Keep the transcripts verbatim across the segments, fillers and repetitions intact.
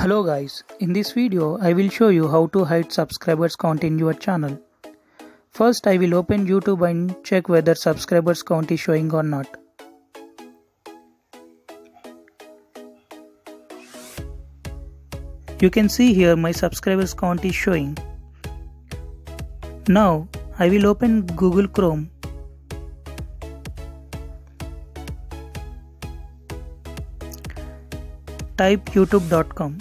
Hello guys, in this video I will show you how to hide subscribers count in your channel. First I will open YouTube and check whether subscribers count is showing or not. You can see here my subscribers count is showing. Now I will open Google Chrome. Type youtube dot com.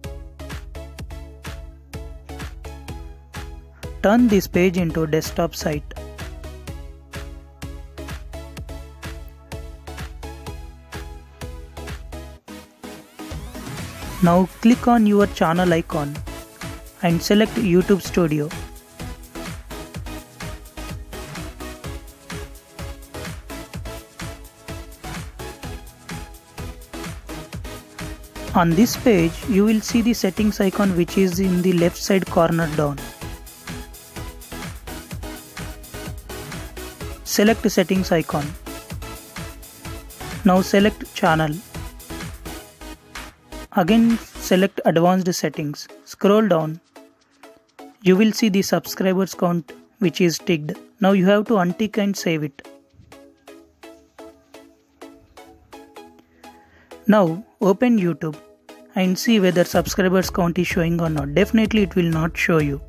Turn this page into a desktop site. Now click on your channel icon and select YouTube Studio. On this page, you will see the settings icon which is in the left side corner down. Select settings icon. Now select channel. Again select advanced settings. Scroll down. You will see the subscribers count which is ticked. Now you have to untick and save it. Now open YouTube and see whether subscribers count is showing or not. Definitely it will not show you.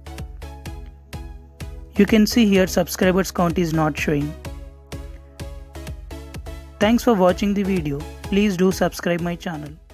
You can see here subscribers count is not showing. Thanks for watching the video. Please do subscribe my channel.